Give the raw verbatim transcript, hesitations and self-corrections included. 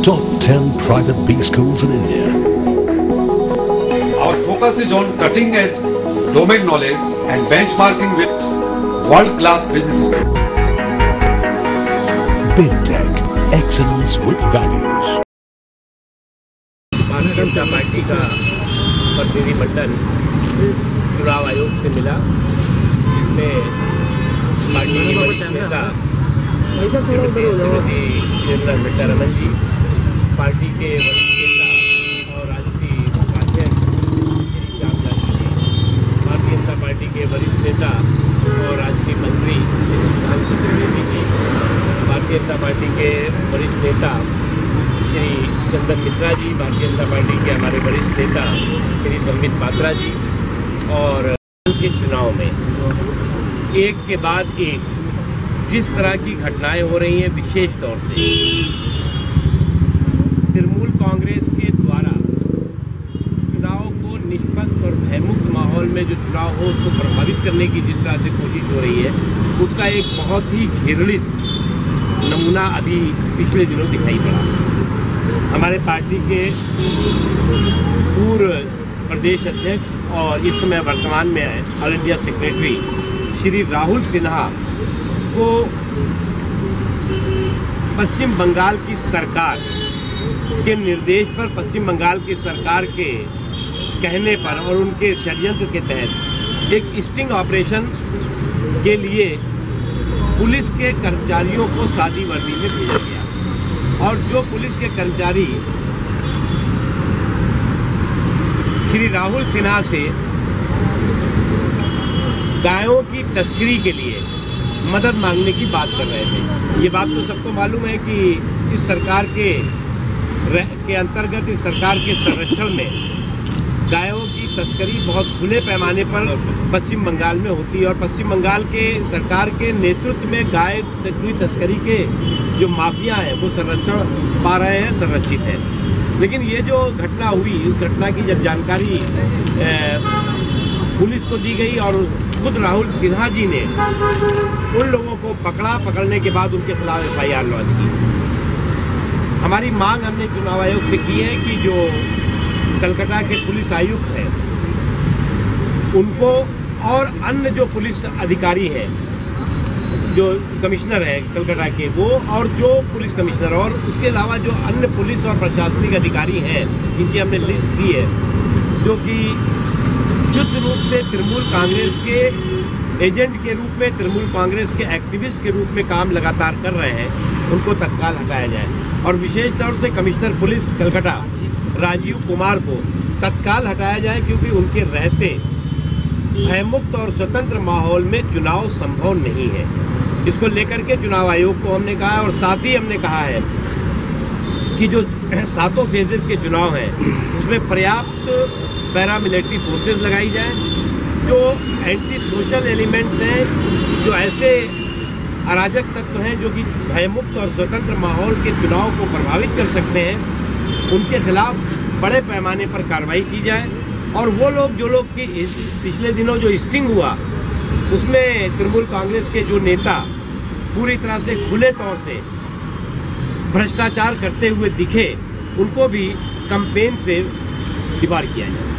top ten private B schools in India. Our focus is on cutting edge domain knowledge and benchmarking with world-class businesses. BJP, excellence with values. Bharatiya Janata party का प्रतिनिधिमंडल चुनाव आयोग से मिला, जिसमें party के वरिष्ठ नेता श्रीमती निर्मला सीतारमण जी, पार्टी के वरिष्ठ नेता और राष्ट्रीय उपाध्यक्ष श्री श्यामलाल जी, भारतीय जनता पार्टी के वरिष्ठ नेता और राष्ट्रीय मंत्री श्री सुधांशु त्रिवेदी जी, भारतीय जनता पार्टी के वरिष्ठ नेता श्री चंदन मिश्रा जी, भारतीय जनता पार्टी के हमारे वरिष्ठ नेता श्री संबित पात्रा जी, और के चुनाव में एक के बाद एक जिस तरह की घटनाएं हो रही हैं, विशेष तौर से तृणमूल कांग्रेस के द्वारा चुनाव को निष्पक्ष और भयमुक्त माहौल में जो चुनाव हो उसको प्रभावित करने की जिस तरह से कोशिश हो रही है, उसका एक बहुत ही घृणित नमूना अभी पिछले दिनों दिखाई पड़ा। हमारे पार्टी के पूर्व प्रदेश अध्यक्ष और इस समय वर्तमान में all India secretary Shri Rahul Sinha को पश्चिम बंगाल की सरकार के निर्देश पर, पश्चिम बंगाल की सरकार के कहने पर और उनके षड्यंत्र के तहत एक स्टिंग ऑपरेशन के लिए पुलिस के कर्मचारियों को सादी वर्दी में भेजा गया, और जो पुलिस के कर्मचारी श्री राहुल सिन्हा से गायों की तस्करी के लिए मदद मांगने की बात कर रहे थे। ये बात तो सबको मालूम है कि इस सरकार के के अंतर्गत इस सरकार के संरक्षण में गायों की तस्करी बहुत खुले पैमाने पर पश्चिम बंगाल में होती है, और पश्चिम बंगाल के सरकार के नेतृत्व में गाय की तस्करी के जो माफिया हैं वो संरक्षण पा रहे हैं, संरक्षित हैं। लेकिन ये जो घटना हुई, इस घटना की जब जानकारी पुलिस को दी गई और खुद राहुल सिन्हा जी ने उन लोगों को पकड़ा, पकड़ने के बाद उनके खिलाफ एफ आई आर लॉन्च की। हमारी मांग हमने चुनाव आयोग से की है कि जो कलकत्ता के पुलिस आयुक्त हैं उनको और अन्य जो पुलिस अधिकारी हैं, जो कमिश्नर हैं कलकत्ता के, वो और जो पुलिस कमिश्नर और उसके अलावा जो अन्य पुलिस और प्रशासनिक अधिकारी हैं जिनकी हमने लिस्ट दी है, जो कि शुद्ध रूप से तृणमूल कांग्रेस के एजेंट के रूप में, तृणमूल कांग्रेस के एक्टिविस्ट के रूप में काम लगातार कर रहे हैं, उनको तत्काल हटाया जाए। और विशेष तौर से कमिश्नर पुलिस कलकत्ता राजीव कुमार को तत्काल हटाया जाए, क्योंकि उनके रहते भयमुक्त और स्वतंत्र माहौल में चुनाव संभव नहीं है। इसको लेकर के चुनाव आयोग को हमने कहा है, और साथ ही हमने कहा है कि जो सातों फेजेस के चुनाव हैं उसमें पर्याप्त पैरामिलिट्री फोर्सेस लगाई जाए, जो एंटी सोशल एलिमेंट्स हैं, जो ऐसे अराजक तत्व हैं जो कि भयमुक्त और स्वतंत्र माहौल के चुनाव को प्रभावित कर सकते हैं, उनके खिलाफ बड़े पैमाने पर कार्रवाई की जाए। और वो लोग जो लोग कि इस पिछले दिनों जो स्टिंग हुआ उसमें तृणमूल कांग्रेस के जो नेता पूरी तरह से खुले तौर से भ्रष्टाचार करते हुए दिखे, उनको भी कैंपेन से डिबार किया जाए।